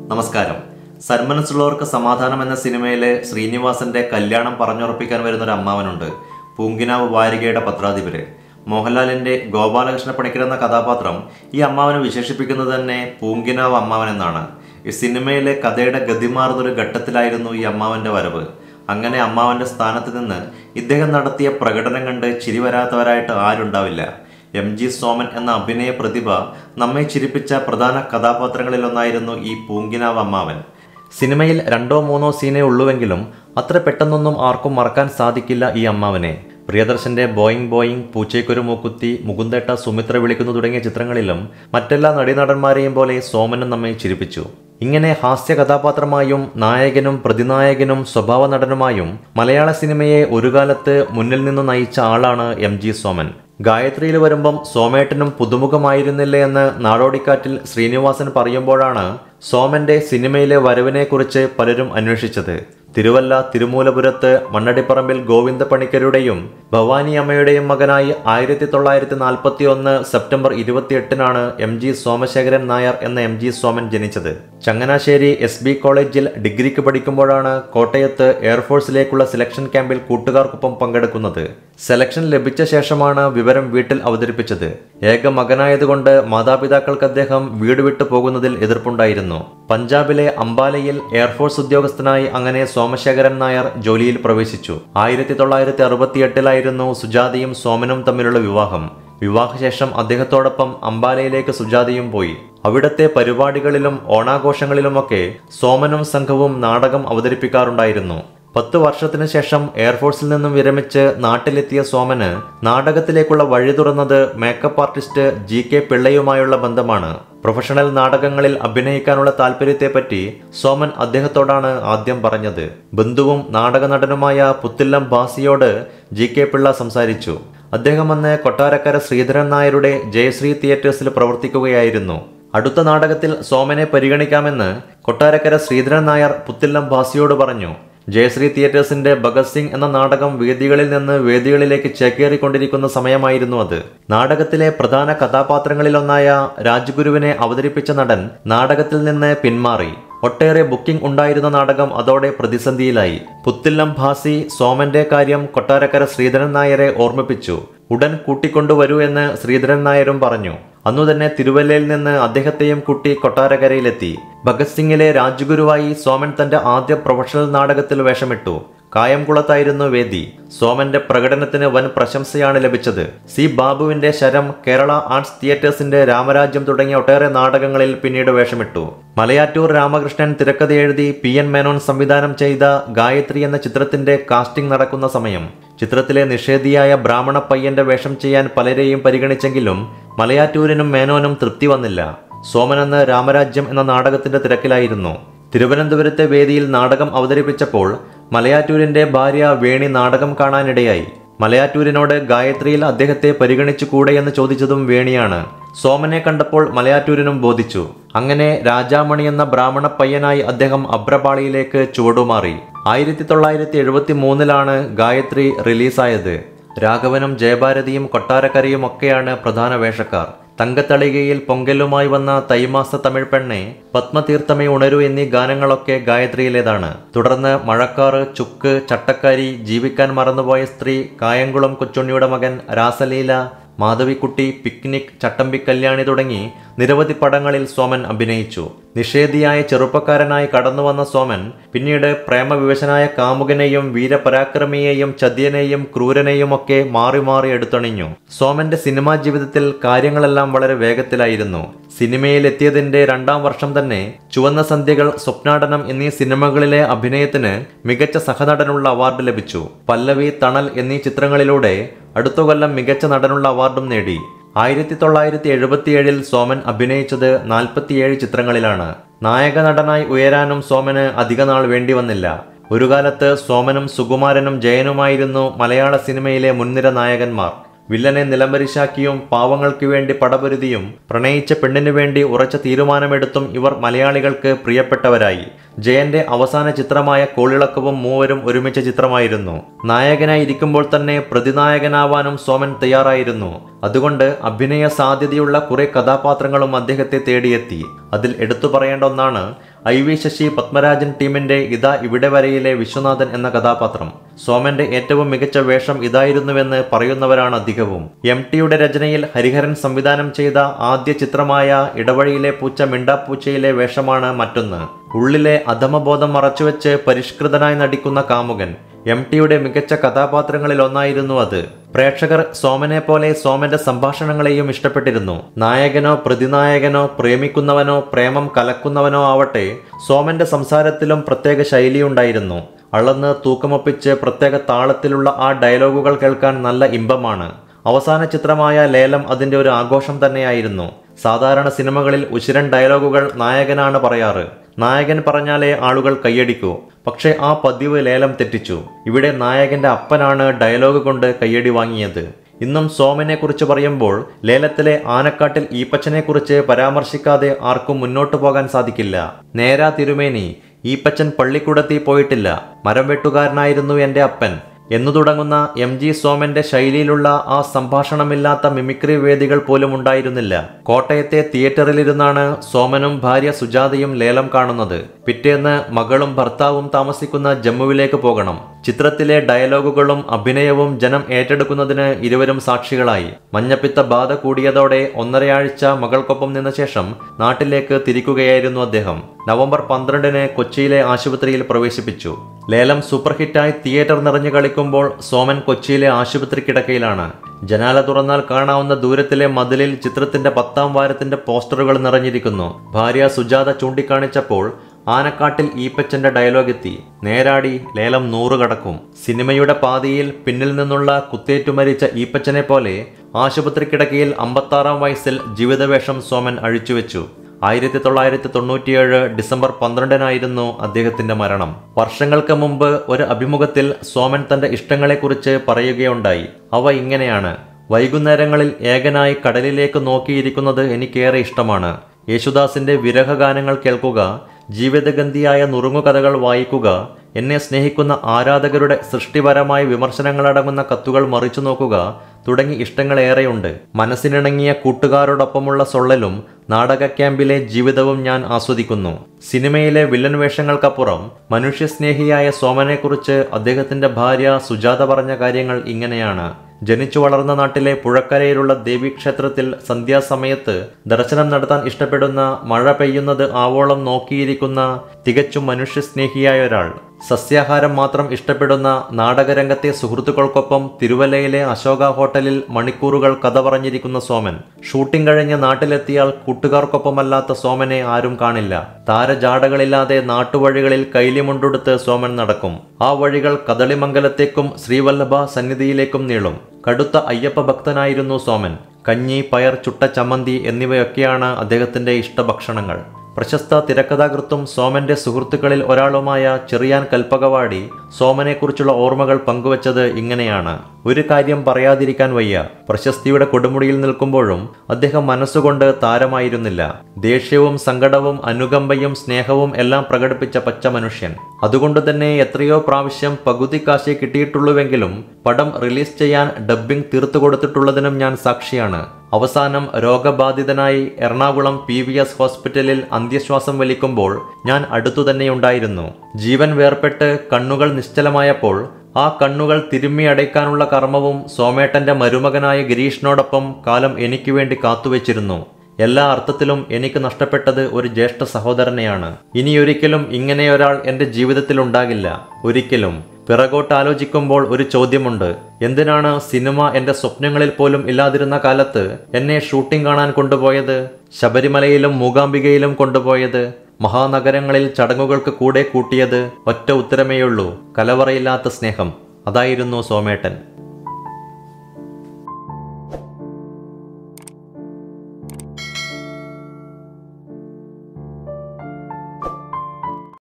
നമസ്കാരം. സന്മനസ്സുള്ളവർക്ക് സമാധാനം എന്ന സിനിമയിലെ ശ്രീനിവാസന്റെ കല്യാണം പറഞ്ഞുറപ്പിക്കാൻ വരുന്നൊരു അമ്മാവനുണ്ട്. പൂങ്കിനാവ് വാരികയുടെ പത്രാധിപര് മോഹൻലാലിന്റെ ഗോപാലകൃഷ്ണ പണിക്കർ എന്ന കഥാപാത്രം ഈ അമ്മാവനെ വിശേഷിപ്പിക്കുന്നത് തന്നെ പൂങ്കിനാവ് അമ്മാവൻ എന്നാണ്. ഈ സിനിമയിലെ കഥയുടെ ഗതിമാറുന്നൊരു ഘട്ടത്തിലായിരുന്നു ഈ അമ്മാവന്റെ വരവ്. അങ്ങനെ അമ്മാവന്റെ സ്ഥാനത്ത് നിന്ന് ഇദ്ദേഹം നടത്തിയ പ്രകടനം കണ്ട് ചിരി വരാത്തവരായിട്ട് ആരുണ്ടാവില്ല. MG സോമൻ എന്ന അഭിനയ പ്രതിഭ നമ്മെ ചിരിപ്പിച്ച പ്രധാന കഥാപാത്രങ്ങളിലൊന്നായിരുന്നു ഈ പൂങ്കിനാവ് അമ്മാവൻ. സിനിമയിൽ 2-3 സീനേ ഉള്ളുവെങ്കിലും അത്ര പെട്ടെന്നൊന്നും ആർക്കും മറക്കാൻ സാധിക്കില്ല ഈ അമ്മാവനെ. പ്രിയദർശന്റെ ബോയിങ് ബോയിങ്, പൂച്ചയ്ക്കൊരു മൂക്കുത്തി, മുകുന്ദേട്ട, സുമിത്ര വിളിക്കുന്നു തുടങ്ങിയ ചിത്രങ്ങളിലും മറ്റെല്ലാ നടീനടന്മാരെയും പോലെ സോമനും നമ്മെ ചിരിപ്പിച്ചു. ഇങ്ങനെ ഹാസ്യ കഥാപാത്രമായും നായകനും പ്രതിനായകനും സ്വഭാവ നടനുമായും മലയാള സിനിമയെ ഒരു കാലത്ത് മുന്നിൽ നിന്ന് നയിച്ച ആളാണ് MG സോമൻ. ഗായത്രിയിൽ വരുമ്പം സോമേട്ടനും പുതുമുഖമായിരുന്നില്ലേ എന്ന് നാടോടിക്കാറ്റിൽ ശ്രീനിവാസൻ പറയുമ്പോഴാണ് സോമന്റെ സിനിമയിലെ വരവിനെക്കുറിച്ച് പലരും അന്വേഷിച്ചത്. തിരുവല്ല തിരുമൂലപുരത്ത് മണ്ണടിപ്പറമ്പിൽ ഗോവിന്ദ പണിക്കരുടെയും ഭവാനി അമ്മയുടെയും മകനായി 1941 സെപ്റ്റംബർ 28-നാണ് MG സോമശേഖരൻ നായർ എന്ന MG സോമൻ ജനിച്ചത്. ചങ്ങനാശ്ശേരി SB കോളേജിൽ ഡിഗ്രിക്ക് പഠിക്കുമ്പോഴാണ് കോട്ടയത്ത് എയർഫോഴ്സിലേക്കുള്ള സെലക്ഷൻ ക്യാമ്പിൽ കൂട്ടുകാർക്കൊപ്പം പങ്കെടുക്കുന്നത്. സെലക്ഷൻ ലഭിച്ച ശേഷമാണ് വിവരം വീട്ടിൽ അവതരിപ്പിച്ചത്. ഏക മകനായതുകൊണ്ട് മാതാപിതാക്കൾക്ക് അദ്ദേഹം വീട് വിട്ടു പോകുന്നതിൽ എതിർപ്പുണ്ടായിരുന്നു. പഞ്ചാബിലെ അംബാലയിൽ എയർഫോഴ്സ് ഉദ്യോഗസ്ഥനായി അങ്ങനെ സോമശേഖരൻ നായർ ജോലിയിൽ പ്രവേശിച്ചു. 1968-ലായിരുന്നു സുജാതയും സോമനും തമ്മിലുള്ള വിവാഹം. വിവാഹശേഷം അദ്ദേഹത്തോടൊപ്പം അംബാലയിലേക്ക് സുജാതയും പോയി. അവിടത്തെ പരിപാടികളിലും ഓണാഘോഷങ്ങളിലുമൊക്കെ സോമനും സംഘവും നാടകം അവതരിപ്പിക്കാറുണ്ടായിരുന്നു. 10 വർഷത്തിനു ശേഷം എയർഫോഴ്സിൽ നിന്നും വിരമിച്ച് നാട്ടിലെത്തിയ സോമന് നാടകത്തിലേക്കുള്ള വഴി തുറന്നത് മേക്കപ്പ് ആർട്ടിസ്റ്റ് GK പിള്ളയുമായുള്ള ബന്ധമാണ്. പ്രൊഫഷണൽ നാടകങ്ങളിൽ അഭിനയിക്കാനുള്ള താല്പര്യത്തെപ്പറ്റി സോമൻ അദ്ദേഹത്തോടാണ് ആദ്യം പറഞ്ഞത്. ബന്ധുവും നാടക നടനുമായ പുത്തില്ലം ഭാസിയോട് GK പിള്ള സംസാരിച്ചു. അദ്ദേഹം അന്ന് കൊട്ടാരക്കര ശ്രീധരൻ നായരുടെ ജയശ്രീ തിയേറ്റേഴ്സിൽ പ്രവർത്തിക്കുകയായിരുന്നു. അടുത്ത നാടകത്തിൽ സോമനെ പരിഗണിക്കാമെന്ന് കൊട്ടാരക്കര ശ്രീധരൻ നായർ പുത്തില്ലം ഭാസിയോട് പറഞ്ഞു. ജയശ്രീ തിയേറ്റേഴ്സിന്റെ ഭഗത് സിംഗ് എന്ന നാടകം വേദികളിൽ നിന്ന് വേദികളിലേക്ക് ചേക്കേറിക്കൊണ്ടിരിക്കുന്ന സമയമായിരുന്നു അത്. നാടകത്തിലെ പ്രധാന കഥാപാത്രങ്ങളിലൊന്നായ രാജ്ഗുരുവിനെ അവതരിപ്പിച്ച നടൻ നാടകത്തിൽ നിന്ന് പിന്മാറി. ഒട്ടേറെ ബുക്കിംഗ് ഉണ്ടായിരുന്ന നാടകം അതോടെ പ്രതിസന്ധിയിലായി. പുത്തില്ലം ഭാസി സോമന്റെ കാര്യം കൊട്ടാരക്കര ശ്രീധരൻ നായരെ ഓർമ്മിപ്പിച്ചു. ഉടൻ കൂട്ടിക്കൊണ്ടുവരൂ എന്ന് ശ്രീധരൻ നായരും പറഞ്ഞു. അന്നുതന്നെ തിരുവല്ലയിൽ നിന്ന് അദ്ദേഹത്തെയും കൂട്ടി കൊട്ടാരക്കരയിലെത്തി. ഭഗത് സിംഗിലെ രാജ്ഗുരുവായി സോമൻ തന്റെ ആദ്യ പ്രൊഫഷണൽ നാടകത്തിൽ വേഷമിട്ടു. കായംകുളത്തായിരുന്നു വേദി. സോമന്റെ പ്രകടനത്തിന് വൻ പ്രശംസയാണ് ലഭിച്ചത്. C ബാബുവിന്റെ ശരം, കേരള ആർട്സ് തിയേറ്റേഴ്സിന്റെ രാമരാജ്യം തുടങ്ങിയ ഒട്ടേറെ നാടകങ്ങളിൽ പിന്നീട് വേഷമിട്ടു. മലയാറ്റൂർ രാമകൃഷ്ണൻ തിരക്കഥ എഴുതി PN മേനോൻ സംവിധാനം ചെയ്ത ഗായത്രി എന്ന ചിത്രത്തിന്റെ കാസ്റ്റിംഗ് നടക്കുന്ന സമയം ചിത്രത്തിലെ നിഷേധിയായ ബ്രാഹ്മണ പയ്യന്റെ വേഷം ചെയ്യാൻ പലരെയും പരിഗണിച്ചെങ്കിലും മലയാറ്റൂരിനും മേനോനും തൃപ്തി വന്നില്ല. സോമനെന്ന് രാമരാജ്യം എന്ന നാടകത്തിന്റെ തിരക്കിലായിരുന്നു. തിരുവനന്തപുരത്തെ വേദിയിൽ നാടകം അവതരിപ്പിച്ചപ്പോൾ മലയാറ്റൂരിന്റെ ഭാര്യ വേണി നാടകം കാണാനിടയായി. മലയാറ്റൂരിനോട് ഗായത്രിയിൽ അദ്ദേഹത്തെ പരിഗണിച്ചുകൂടെയെന്ന് ചോദിച്ചതും വേണിയാണ്. സോമനെ കണ്ടപ്പോൾ മലയാറ്റൂരിനും ബോധിച്ചു. അങ്ങനെ രാജാമണി എന്ന ബ്രാഹ്മണ പയ്യനായി അദ്ദേഹം അഭ്രപാളിയിലേക്ക് ചുവടുമാറി. 1973-ലാണ് ഗായത്രി റിലീസായത്. രാഘവനും ജയഭാരതിയും കൊട്ടാരക്കരയും ഒക്കെയാണ് പ്രധാന വേഷക്കാർ. തങ്കത്തളികയിൽ പൊങ്കലുമായി വന്ന തൈമാസ തമിഴ് പെണ്ണെ, പത്മതീർത്ഥമേ ഉണരൂ എന്നീ ഗാനങ്ങളൊക്കെ ഗായത്രിയിലേതാണ്. തുടർന്ന് മഴക്കാറ്, ചുക്ക്, ചട്ടക്കാരി, ജീവിക്കാൻ മറന്നുപോയ സ്ത്രീ, കായംകുളം കൊച്ചുണ്ണിയുടെ മകൻ, രാസലീല, മാധവിക്കുട്ടി, പിക്നിക്, ചട്ടമ്പി കല്യാണി തുടങ്ങി നിരവധി പടങ്ങളിൽ സോമൻ അഭിനയിച്ചു. നിഷേധിയായ ചെറുപ്പക്കാരനായി കടന്നുവന്ന സോമൻ പിന്നീട് പ്രേമവിവശനായ കാമുകനെയും വീരപരാക്രമിയെയും ചതിയനെയും ക്രൂരനെയും ഒക്കെ മാറി മാറി എടുത്തണിഞ്ഞു. സോമന്റെ സിനിമാ ജീവിതത്തിൽ കാര്യങ്ങളെല്ലാം വളരെ വേഗത്തിലായിരുന്നു. സിനിമയിലെത്തിയതിന്റെ 2ാം വർഷം തന്നെ ചുവന്ന സന്ധ്യകൾ, സ്വപ്നാടനം എന്നീ സിനിമകളിലെ അഭിനയത്തിന് മികച്ച സഹനടനുള്ള അവാർഡ് ലഭിച്ചു. പല്ലവി, തണൽ എന്നീ ചിത്രങ്ങളിലൂടെ അടുത്ത കൊല്ലം മികച്ച നടനുള്ള അവാർഡും നേടി. 1977-ൽ സോമൻ അഭിനയിച്ചത് 47 ചിത്രങ്ങളിലാണ്. നായക നടനായി ഉയരാനും സോമന് അധിക നാൾ വേണ്ടി വന്നില്ല. ഒരു കാലത്ത് സോമനും സുകുമാരനും ജയനുമായിരുന്നു മലയാള സിനിമയിലെ മുൻനിര നായകന്മാർ. വില്ലനെ നിലംപരിശാക്കിയും പാവങ്ങൾക്ക് വേണ്ടി പടപൊരുതിയും പ്രണയിച്ച പെണ്ണിനു വേണ്ടി ഉറച്ച തീരുമാനമെടുത്തും ഇവർ മലയാളികൾക്ക് പ്രിയപ്പെട്ടവരായി. ജയന്റെ അവസാന ചിത്രമായ കോളിളക്കവും മൂവരും ഒരുമിച്ച ചിത്രമായിരുന്നു. നായകനായി ഇരിക്കുമ്പോൾ തന്നെ പ്രതിനായകനാവാനും സോമൻ തയ്യാറായിരുന്നു. അതുകൊണ്ട് അഭിനയ സാധ്യതയുള്ള കുറെ കഥാപാത്രങ്ങളും അദ്ദേഹത്തെ തേടിയെത്തി. അതിൽ എടുത്തു പറയേണ്ട ഒന്നാണ് IV ശശി പത്മരാജൻ ടീമിന്റെ ഇതാ ഇവിടെ വരെയിലെ വിശ്വനാഥൻ എന്ന കഥാപാത്രം. സോമന്റെ ഏറ്റവും മികച്ച വേഷം ഇതായിരുന്നുവെന്ന് പറയുന്നവരാണ് അധികവും. MTയുടെ രചനയിൽ ഹരിഹരൻ സംവിധാനം ചെയ്ത ആദ്യ ചിത്രമായ ഇടവഴിയിലെ പൂച്ച മിണ്ടാപ്പൂച്ചയിലെ വേഷമാണ് മറ്റൊന്ന്. ഉള്ളിലെ അധമബോധം മറച്ചുവെച്ച് പരിഷ്കൃതനായി നടിക്കുന്ന കാമുകൻ. MTയുടെ മികച്ച കഥാപാത്രങ്ങളിൽ ഒന്നായിരുന്നു അത്. പ്രേക്ഷകർ സോമനെ പോലെ സോമന്റെ സംഭാഷണങ്ങളെയും ഇഷ്ടപ്പെട്ടിരുന്നു. നായകനോ പ്രതിനായകനോ പ്രേമിക്കുന്നവനോ പ്രേമം കലക്കുന്നവനോ ആവട്ടെ, സോമന്റെ സംസാരത്തിലും പ്രത്യേക ശൈലിയുണ്ടായിരുന്നു. അളന്ന് തൂക്കമൊപ്പിച്ച് പ്രത്യേക താളത്തിലുള്ള ആ ഡയലോഗുകൾ കേൾക്കാൻ നല്ല ഇമ്പമാണ്. അവസാന ചിത്രമായ ലേലം അതിന്റെ ഒരു ആഘോഷം തന്നെയായിരുന്നു. സാധാരണ സിനിമകളിൽ ഉശിരൻ ഡയലോഗുകൾ നായകനാണ് പറയാറ്. നായകൻ പറഞ്ഞാലേ ആളുകൾ കയ്യടിക്കൂ. പക്ഷേ ആ പതിവ് ലേലം തെറ്റിച്ചു. ഇവിടെ നായകന്റെ അപ്പനാണ് ഡയലോഗ് കൊണ്ട് കയ്യടി വാങ്ങിയത്. ഇന്നും സോമനെ കുറിച്ച് പറയുമ്പോൾ ലേലത്തിലെ ആനക്കാട്ടിൽ ഈപ്പച്ചനെ കുറിച്ച് പരാമർശിക്കാതെ ആർക്കും മുന്നോട്ടു പോകാൻ സാധിക്കില്ല. നേരാ തിരുമേനി, ഈപ്പച്ചൻ പള്ളിക്കൂടത്തിൽ പോയിട്ടില്ല, മരം വെട്ടുകാരനായിരുന്നു എൻ്റെ അപ്പൻ എന്നു തുടങ്ങുന്ന MG സോമന്റെ ശൈലിയിലുള്ള ആ സംഭാഷണമില്ലാത്ത മിമിക്രി വേദികൾ പോലും ഉണ്ടായിരുന്നില്ല. കോട്ടയത്തെ തിയേറ്ററിലിരുന്നാണ് സോമനും ഭാര്യ സുജാതയും ലേലം കാണുന്നത്. പിറ്റേന്ന് മകളും ഭർത്താവും താമസിക്കുന്ന ജമ്മുവിലേക്ക് പോകണം. ചിത്രത്തിലെ ഡയലോഗുകളും അഭിനയവും ജനം ഏറ്റെടുക്കുന്നതിന് ഇരുവരും സാക്ഷികളായി. മഞ്ഞപ്പിത്ത ബാധ കൂടിയതോടെ 1.5 ആഴ്ച മകൾക്കൊപ്പം നിന്ന ശേഷം നാട്ടിലേക്ക് തിരിക്കുകയായിരുന്നു അദ്ദേഹം. നവംബർ 12-ന് കൊച്ചിയിലെ ആശുപത്രിയിൽ പ്രവേശിപ്പിച്ചു. ലേലം സൂപ്പർ ഹിറ്റായി തിയേറ്റർ നിറഞ്ഞു കളിക്കുമ്പോൾ സോമൻ കൊച്ചിയിലെ ആശുപത്രി കിടക്കയിലാണ്. ജനാല തുറന്നാൽ കാണാവുന്ന ദൂരത്തിലെ മതിലിൽ ചിത്രത്തിന്റെ 10ാം വാരത്തിന്റെ പോസ്റ്ററുകൾ നിറഞ്ഞിരിക്കുന്നു. ഭാര്യ സുജാത ചൂണ്ടിക്കാണിച്ചപ്പോൾ ആനക്കാട്ടിൽ ഈപ്പച്ചന്റെ ഡയലോഗ് എത്തി. നേരാടി, ലേലം 100 കടക്കും. സിനിമയുടെ പാതിയിൽ പിന്നിൽ നിന്നുള്ള കുത്തേറ്റുമരിച്ച ഈപ്പച്ചനെ പോലെ ആശുപത്രി കിടക്കയിൽ 56ാം വയസ്സിൽ ജീവിതവേഷം സോമൻ അഴിച്ചുവെച്ചു. 1997 ഡിസംബർ 12-നായിരുന്നു അദ്ദേഹത്തിന്റെ മരണം. വർഷങ്ങൾക്ക് മുമ്പ് ഒരു അഭിമുഖത്തിൽ സോമൻ തന്റെ ഇഷ്ടങ്ങളെക്കുറിച്ച് പറയുകയുണ്ടായി. അവ ഇങ്ങനെയാണ്: വൈകുന്നേരങ്ങളിൽ ഏകനായി കടലിലേക്ക് നോക്കിയിരിക്കുന്നത് എനിക്കേറെ ഇഷ്ടമാണ്. യേശുദാസിന്റെ വിരഹഗാനങ്ങൾ കേൾക്കുക, ജീവിതഗന്ധിയായ നുറുങ്ങുകഥകൾ വായിക്കുക, എന്നെ സ്നേഹിക്കുന്ന ആരാധകരുടെ സൃഷ്ടിപരമായ വിമർശനങ്ങളടങ്ങുന്ന കത്തുകൾ മറിച്ചു നോക്കുക തുടങ്ങി ഇഷ്ടങ്ങളേറെയുണ്ട്. മനസ്സിനിണങ്ങിയ കൂട്ടുകാരോടൊപ്പമുള്ള സൊള്ളലും നാടക ക്യാമ്പിലെ ജീവിതവും ഞാൻ ആസ്വദിക്കുന്നു. സിനിമയിലെ വില്ലൻ വേഷങ്ങൾക്കപ്പുറം മനുഷ്യസ്നേഹിയായ സോമനെക്കുറിച്ച് അദ്ദേഹത്തിന്റെ ഭാര്യ സുജാത പറഞ്ഞ കാര്യങ്ങൾ ഇങ്ങനെയാണ്: ജനിച്ചു വളർന്ന നാട്ടിലെ പുഴക്കരയിലുള്ള ദേവീക്ഷേത്രത്തിൽ സന്ധ്യാസമയത്ത് ദർശനം നടത്താൻ ഇഷ്ടപ്പെടുന്ന, മഴ പെയ്യുന്നത് ആവോളം നോക്കിയിരിക്കുന്ന തികച്ചും മനുഷ്യസ്നേഹിയായ ഒരാൾ. സസ്യാഹാരം മാത്രം ഇഷ്ടപ്പെടുന്ന, നാടകരംഗത്തെ സുഹൃത്തുക്കൾക്കൊപ്പം തിരുവല്ലയിലെ അശോക ഹോട്ടലിൽ മണിക്കൂറുകൾ കഥ പറഞ്ഞിരിക്കുന്ന സോമൻ. ഷൂട്ടിംഗ് കഴിഞ്ഞ് നാട്ടിലെത്തിയാൽ കൂട്ടുകാർക്കൊപ്പമല്ലാത്ത സോമനെ ആരും കാണില്ല. താരജാടകളില്ലാതെ നാട്ടുവഴികളിൽ കൈലിമുണ്ടുടുത്ത് സോമൻ നടക്കും. ആ വഴികൾ കദളിമംഗലത്തേക്കും ശ്രീവല്ലഭ സന്നിധിയിലേക്കും നീളും. കടുത്ത അയ്യപ്പ ഭക്തനായിരുന്നു സോമൻ. കഞ്ഞി, പയർ, ചുട്ട ചമ്മന്തി എന്നിവയൊക്കെയാണ് അദ്ദേഹത്തിന്റെ ഇഷ്ടഭക്ഷണങ്ങൾ. പ്രശസ്ത തിരക്കഥാകൃത്തും സോമന്റെ സുഹൃത്തുക്കളിൽ ഒരാളുമായ ചെറിയാൻ കൽപ്പകവാടി സോമനെക്കുറിച്ചുള്ള ഓർമ്മകൾ പങ്കുവച്ചത് ഇങ്ങനെയാണ്: ഒരു കാര്യം പറയാതിരിക്കാൻ വയ്യ. പ്രശസ്തിയുടെ കൊടുമുടിയിൽ നിൽക്കുമ്പോഴും അദ്ദേഹം മനസ്സുകൊണ്ട് താരമായിരുന്നില്ല. ദേഷ്യവും സങ്കടവും അനുകമ്പയും സ്നേഹവും എല്ലാം പ്രകടിപ്പിച്ച പച്ച മനുഷ്യൻ. അതുകൊണ്ട് തന്നെ എത്രയോ പ്രാവശ്യം പകുതി കാശേ കിട്ടിയിട്ടുള്ളൂവെങ്കിലും പടം റിലീസ് ചെയ്യാൻ ഡബ്ബിംഗ് തീർത്തു കൊടുത്തിട്ടുള്ളതിനും ഞാൻ സാക്ഷിയാണ്. അവസാനം രോഗബാധിതനായി എറണാകുളം PVS ഹോസ്പിറ്റലിൽ അന്ത്യശ്വാസം വലിക്കുമ്പോൾ ഞാൻ അടുത്തുതന്നെയുണ്ടായിരുന്നു. ജീവൻ വേർപെട്ട് കണ്ണുകൾ നിശ്ചലമായപ്പോൾ ആ കണ്ണുകൾ തിരുമ്മി അടയ്ക്കാനുള്ള കർമ്മവും സോമേട്ടന്റെ മരുമകനായ ഗിരീഷിനോടൊപ്പം കാലം എനിക്ക് വേണ്ടി കാത്തുവച്ചിരുന്നു. എല്ലാ അർത്ഥത്തിലും എനിക്ക് നഷ്ടപ്പെട്ടത് ഒരു ജ്യേഷ്ഠ സഹോദരനെയാണ്. ഇനിയൊരിക്കലും ഇങ്ങനെയൊരാൾ എൻ്റെ ജീവിതത്തിൽ ഉണ്ടാകില്ല. ഒരിക്കലും. പിറകോട്ടാലോചിക്കുമ്പോൾ ഒരു ചോദ്യമുണ്ട്: എന്തിനാണ് സിനിമ എൻ്റെ സ്വപ്നങ്ങളിൽ പോലും ഇല്ലാതിരുന്ന കാലത്ത് എന്നെ ഷൂട്ടിംഗ് കാണാൻ കൊണ്ടുപോയത്? ശബരിമലയിലും മൂകാംബികയിലും കൊണ്ടുപോയത്? മഹാനഗരങ്ങളിൽ ചടങ്ങുകൾക്ക് കൂടെ കൂട്ടിയത്? ഒറ്റ ഉത്തരമേയുള്ളൂ: കലവറയില്ലാത്ത സ്നേഹം. അതായിരുന്നു സോമേട്ടൻ.